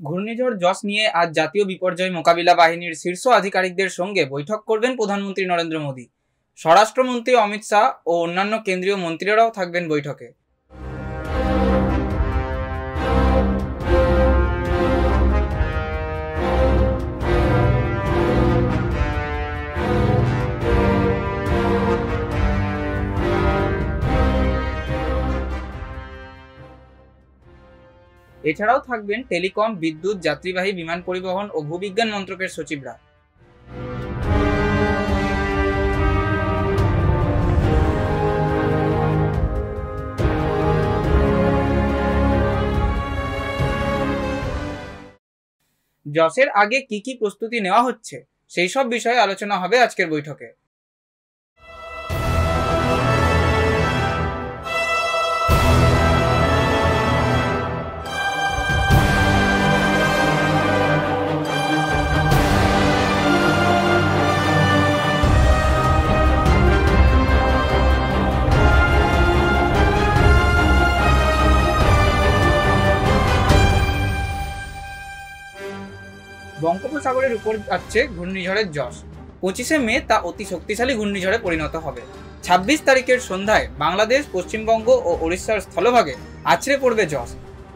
ঘূর্ণিঝড় যশ নিয়ে আজ জাতীয় বিপর্যয় মোকাবিলা বাহিনীর শীর্ষ আধিকারিকদের সঙ্গে বৈঠক করবেন প্রধানমন্ত্রী নরেন্দ্র মোদী। স্বরাষ্ট্রমন্ত্রী অমিত শাহ ও অন্যান্য কেন্দ্রীয় মন্ত্রীরাও থাকবেন বৈঠকে। এছাড়াও থাকবেন টেলিকম, বিদ্যুৎ, যাত্রীবাহী বিমান পরিবহন ও ভূবিজ্ঞান মন্ত্রকের সচিবরা। যশের আগে কি কি প্রস্তুতি নেওয়া হচ্ছে সেই সব বিষয়ে আলোচনা হবে আজকের বৈঠকে। বঙ্গোপসাগরের উপর যাচ্ছে ঘূর্ণিঝড়ের যশ। 25শে মে তা অতি শক্তিশালী ঘূর্ণিঝড়ে পরিণত হবে। 26 তারিখের সন্ধ্যায় বাংলাদেশ, পশ্চিমবঙ্গ ও ওড়িশার স্থলভাগে আছড়ে পড়বে যশ।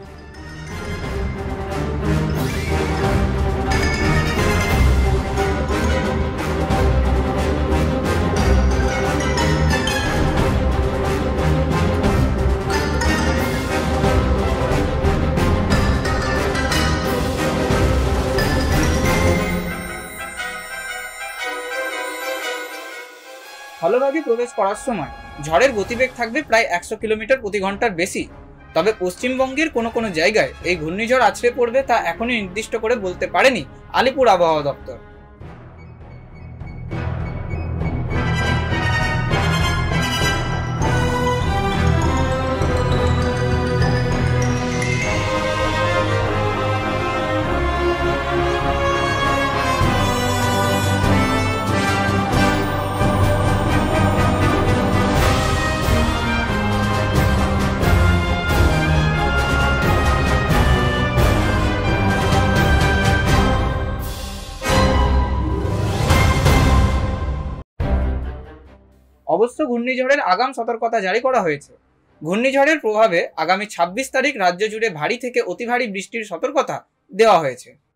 স্থলভাগে প্রবেশ করার সময় ঝড়ের গতিবেগ থাকবে প্রায় 100 কিলোমিটার প্রতি ঘন্টার বেশি। তবে পশ্চিমবঙ্গের কোনো কোনো জায়গায় এই ঘূর্ণিঝড় আছড়ে পড়বে তা এখনই নির্দিষ্ট করে বলতে পারেনি আলিপুর আবহাওয়া দপ্তর। অবশ্য ঘূর্ণিঝড়ের আগাম সতর্কতা জারি করা হয়েছে। ঘূর্ণিঝড়ের প্রভাবে আগামী 26 তারিখ রাজ্য জুড়ে ভারী থেকে অতি ভারী বৃষ্টির সতর্কতা দেওয়া হয়েছে।